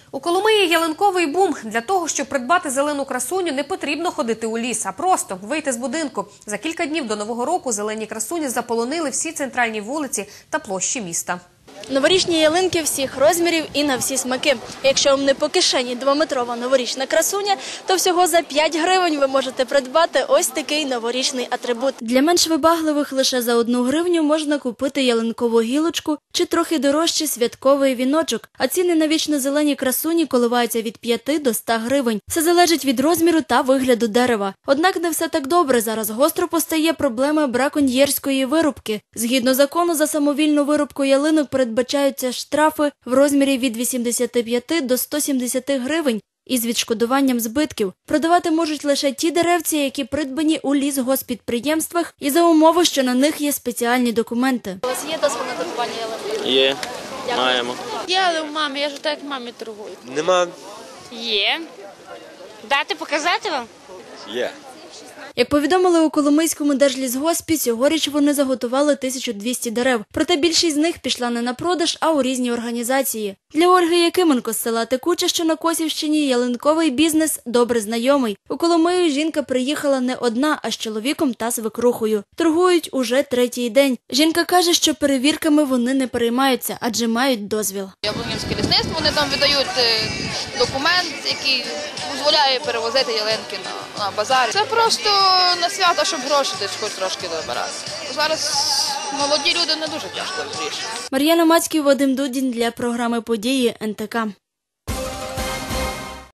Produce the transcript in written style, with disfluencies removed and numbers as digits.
У Коломиї ялинковий бум. Для того, щоб придбати зелену красуню, не потрібно ходити у ліс, а просто вийти з будинку. За кілька днів до Нового року зелені красуні заполонили всі центральні вулиці та площі міста. Новорічні ялинки всіх розмірів і на всі смаки. Якщо вам не по кишені двометрова новорічна красуня, то всього за 5 гривень ви можете придбати ось такий новорічний атрибут. Для менш вибагливих лише за 1 гривню можна купити ялинкову гілочку чи трохи дорожчий святковий віночок. А ціни на вічно-зелені красуні коливаються від 5 до 100 гривень. Все залежить від розміру та вигляду дерева. Однак не все так добре. Зараз гостро постає проблема браконьєрської вирубки. Згідно закону, за самовільну вирубку ялинок передбачаються штрафи в розмірі від 85 до 170 гривень із відшкодуванням збитків. Продавати можуть лише ті деревці, які придбані у лісгоспідприємствах і за умови, що на них є спеціальні документи. У вас є дозвіл на торгування ялинками? Є, маємо. Є, але в мамі, я ж так як мамі торгую. Нема. Є. Дати показати вам? Є. Як повідомили у Коломийському держлісгоспі, цьогоріч вони заготували 1200 дерев. Проте більшість з них пішла не на продаж, а у різні організації. Для Ольги Якименко з села Текуче, що на Косівщині, ялинковий бізнес добре знайомий. У Коломию жінка приїхала не одна, а з чоловіком та свекрухою. Торгують уже 3-й день. Жінка каже, що перевірками вони не переймаються, адже мають дозвіл. Яблунівське лісництво, вони там видають документ, який дозволяє перевозити ялинки на базар. Це просто на свято, щоб гроші десь хоч трошки добирати. Зараз молоді люди не дуже тяжко вирішують. Мар'яна Мацьків, Вадим Дудін для програми «Події» НТК.